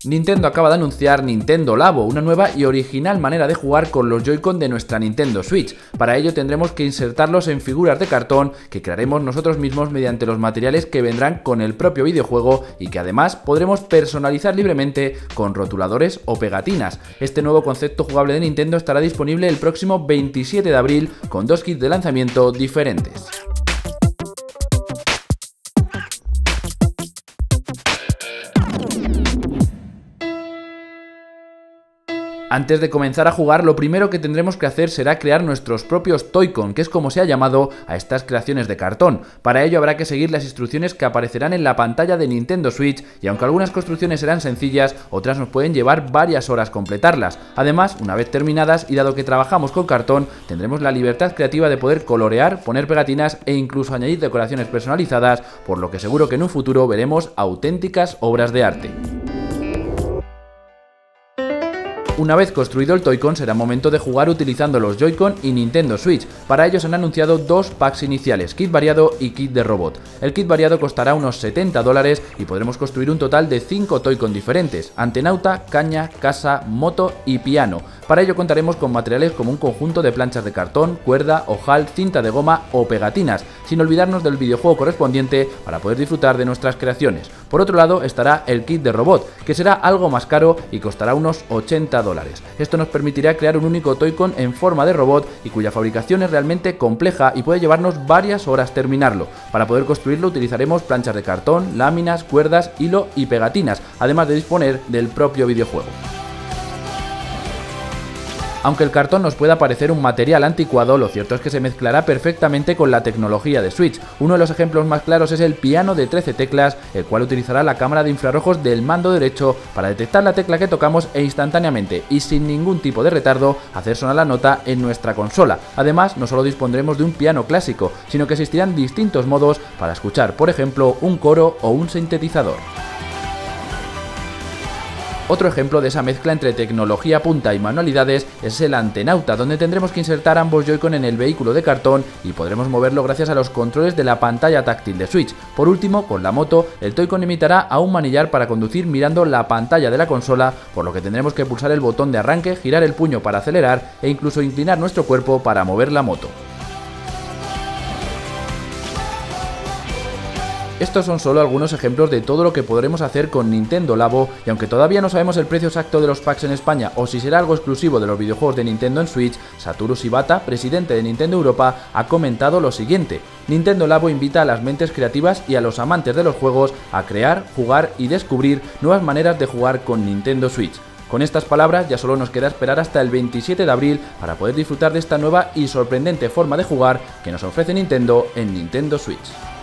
Nintendo acaba de anunciar Nintendo Labo, una nueva y original manera de jugar con los Joy-Con de nuestra Nintendo Switch. Para ello tendremos que insertarlos en figuras de cartón que crearemos nosotros mismos mediante los materiales que vendrán con el propio videojuego y que además podremos personalizar libremente con rotuladores o pegatinas. Este nuevo concepto jugable de Nintendo estará disponible el próximo 27 de abril con 2 kits de lanzamiento diferentes. Antes de comenzar a jugar, lo primero que tendremos que hacer será crear nuestros propios Toy-Con, que es como se ha llamado a estas creaciones de cartón. Para ello habrá que seguir las instrucciones que aparecerán en la pantalla de Nintendo Switch y aunque algunas construcciones serán sencillas, otras nos pueden llevar varias horas completarlas. Además, una vez terminadas y dado que trabajamos con cartón, tendremos la libertad creativa de poder colorear, poner pegatinas e incluso añadir decoraciones personalizadas, por lo que seguro que en un futuro veremos auténticas obras de arte. Una vez construido el Toy-Con será momento de jugar utilizando los Joy-Con y Nintendo Switch. Para ello se han anunciado dos packs iniciales, kit variado y kit de robot. El kit variado costará unos $70 y podremos construir un total de 5 Toy-Con diferentes: antenauta, caña, casa, moto y piano. Para ello contaremos con materiales como un conjunto de planchas de cartón, cuerda, ojal, cinta de goma o pegatinas, sin olvidarnos del videojuego correspondiente para poder disfrutar de nuestras creaciones. Por otro lado estará el kit de robot, que será algo más caro y costará unos $80. Esto nos permitirá crear un único Toy-Con en forma de robot y cuya fabricación es realmente compleja y puede llevarnos varias horas terminarlo. Para poder construirlo utilizaremos planchas de cartón, láminas, cuerdas, hilo y pegatinas, además de disponer del propio videojuego. Aunque el cartón nos pueda parecer un material anticuado, lo cierto es que se mezclará perfectamente con la tecnología de Switch. Uno de los ejemplos más claros es el piano de 13 teclas, el cual utilizará la cámara de infrarrojos del mando derecho para detectar la tecla que tocamos e instantáneamente y sin ningún tipo de retardo hacer sonar la nota en nuestra consola. Además, no solo dispondremos de un piano clásico, sino que existirán distintos modos para escuchar, por ejemplo, un coro o un sintetizador. Otro ejemplo de esa mezcla entre tecnología punta y manualidades es el antenauta, donde tendremos que insertar ambos Joy-Con en el vehículo de cartón y podremos moverlo gracias a los controles de la pantalla táctil de Switch. Por último, con la moto, el Toy-Con imitará a un manillar para conducir mirando la pantalla de la consola, por lo que tendremos que pulsar el botón de arranque, girar el puño para acelerar e incluso inclinar nuestro cuerpo para mover la moto. Estos son solo algunos ejemplos de todo lo que podremos hacer con Nintendo Labo y aunque todavía no sabemos el precio exacto de los packs en España o si será algo exclusivo de los videojuegos de Nintendo en Switch, Satoru Shibata, presidente de Nintendo Europa, ha comentado lo siguiente: Nintendo Labo invita a las mentes creativas y a los amantes de los juegos a crear, jugar y descubrir nuevas maneras de jugar con Nintendo Switch. Con estas palabras ya solo nos queda esperar hasta el 27 de abril para poder disfrutar de esta nueva y sorprendente forma de jugar que nos ofrece Nintendo en Nintendo Switch.